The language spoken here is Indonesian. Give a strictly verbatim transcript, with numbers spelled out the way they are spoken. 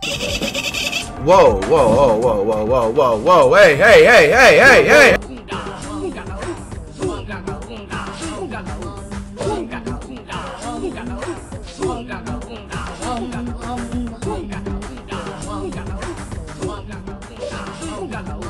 Whoa, whoa, whoa, whoa, whoa, whoa, whoa, whoa, hey, hey, hey, hey, hey, hey! Hãy subscribe cho kênh Ghiền Mì Gõ để không bỏ lỡ